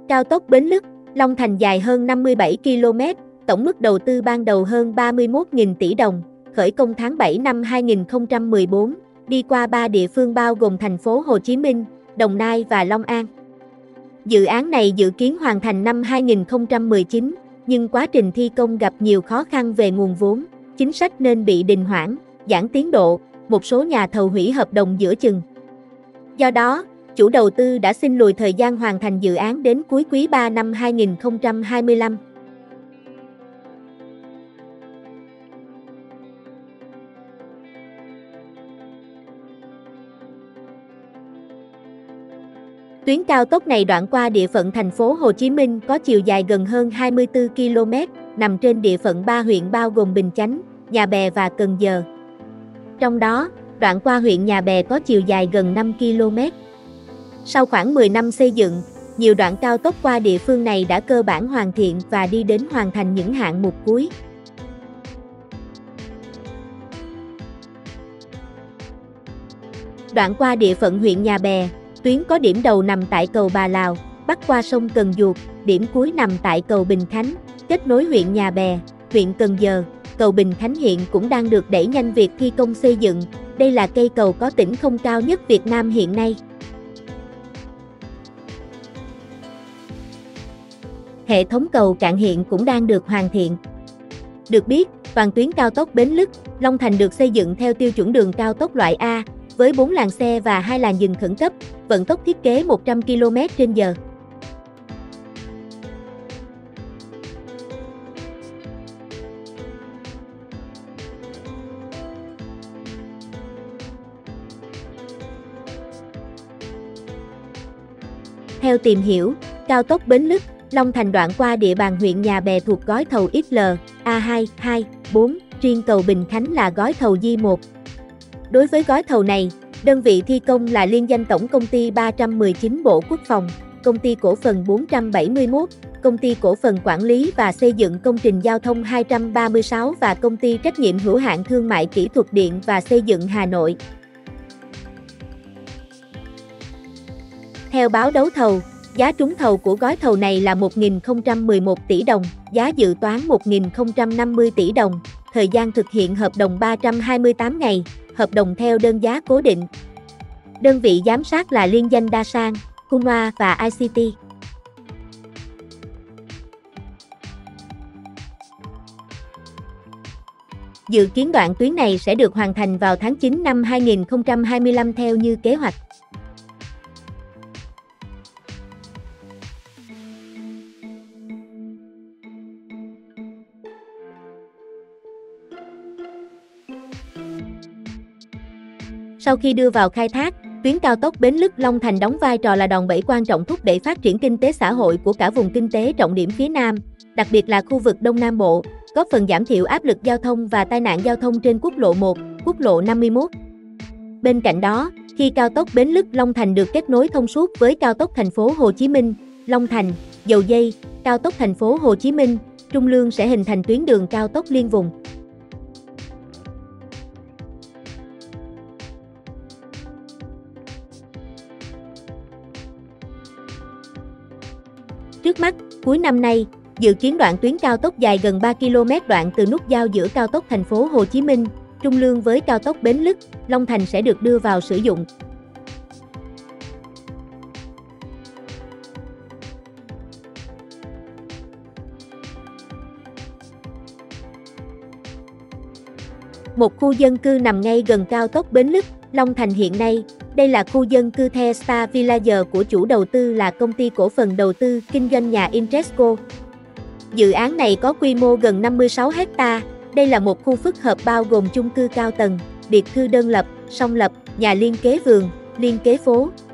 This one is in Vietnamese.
Cao tốc Bến Lức, Long Thành dài hơn 57 km, tổng mức đầu tư ban đầu hơn 31.000 tỷ đồng, khởi công tháng 7 năm 2014, đi qua 3 địa phương bao gồm thành phố Hồ Chí Minh, Đồng Nai và Long An. Dự án này dự kiến hoàn thành năm 2019, nhưng quá trình thi công gặp nhiều khó khăn về nguồn vốn, chính sách nên bị đình hoãn, giãn tiến độ, một số nhà thầu hủy hợp đồng giữa chừng. Do đó, chủ đầu tư đã xin lùi thời gian hoàn thành dự án đến cuối quý 3 năm 2025. Tuyến cao tốc này đoạn qua địa phận thành phố Hồ Chí Minh có chiều dài gần hơn 24 km, nằm trên địa phận 3 huyện bao gồm Bình Chánh, Nhà Bè và Cần Giờ. Trong đó, đoạn qua huyện Nhà Bè có chiều dài gần 5 km. Sau khoảng 10 năm xây dựng, nhiều đoạn cao tốc qua địa phương này đã cơ bản hoàn thiện và đi đến hoàn thành những hạng mục cuối. Đoạn qua địa phận huyện Nhà Bè, tuyến có điểm đầu nằm tại cầu Bà Lào, bắc qua sông Cần Duộc, điểm cuối nằm tại cầu Bình Khánh, kết nối huyện Nhà Bè, huyện Cần Giờ. Cầu Bình Khánh hiện cũng đang được đẩy nhanh việc thi công xây dựng, đây là cây cầu có tĩnh không cao nhất Việt Nam hiện nay. Hệ thống cầu cạn hiện cũng đang được hoàn thiện. Được biết, toàn tuyến cao tốc Bến Lức, Long Thành được xây dựng theo tiêu chuẩn đường cao tốc loại A, với 4 làn xe và 2 làn dừng khẩn cấp, vận tốc thiết kế 100 km/h. Theo tìm hiểu, cao tốc Bến Lức, Long Thành đoạn qua địa bàn huyện Nhà Bè thuộc gói thầu XL, A2, 2, 4, riêng cầu Bình Khánh là gói thầu J1. Đối với gói thầu này, đơn vị thi công là liên danh Tổng công ty 319 Bộ Quốc phòng, Công ty cổ phần 471, Công ty cổ phần quản lý và xây dựng công trình giao thông 236 và Công ty trách nhiệm hữu hạn thương mại kỹ thuật điện và xây dựng Hà Nội. Theo báo đấu thầu, giá trúng thầu của gói thầu này là 1.011 tỷ đồng, giá dự toán 1.050 tỷ đồng, thời gian thực hiện hợp đồng 328 ngày, hợp đồng theo đơn giá cố định. Đơn vị giám sát là liên danh Dasan, Kunwa và ICT. Dự kiến đoạn tuyến này sẽ được hoàn thành vào tháng 9 năm 2025 theo như kế hoạch. Sau khi đưa vào khai thác, tuyến cao tốc Bến Lức Long Thành đóng vai trò là đòn bẩy quan trọng thúc đẩy phát triển kinh tế xã hội của cả vùng kinh tế trọng điểm phía Nam, đặc biệt là khu vực Đông Nam Bộ, góp phần giảm thiểu áp lực giao thông và tai nạn giao thông trên quốc lộ 1, quốc lộ 51. Bên cạnh đó, khi cao tốc Bến Lức Long Thành được kết nối thông suốt với cao tốc thành phố Hồ Chí Minh, Long Thành, Dầu Giây, cao tốc thành phố Hồ Chí Minh, Trung Lương sẽ hình thành tuyến đường cao tốc liên vùng. Trước mắt, cuối năm nay, dự kiến đoạn tuyến cao tốc dài gần 3 km đoạn từ nút giao giữa cao tốc thành phố Hồ Chí Minh, Trung Lương với cao tốc Bến Lức, Long Thành sẽ được đưa vào sử dụng. Một khu dân cư nằm ngay gần cao tốc Bến Lức, Long Thành hiện nay, đây là khu dân cư The Star Village của chủ đầu tư là Công ty cổ phần đầu tư kinh doanh nhà Intresco. Dự án này có quy mô gần 56 ha. Đây là một khu phức hợp bao gồm chung cư cao tầng, biệt thự đơn lập, song lập, nhà liên kế vườn, liên kế phố,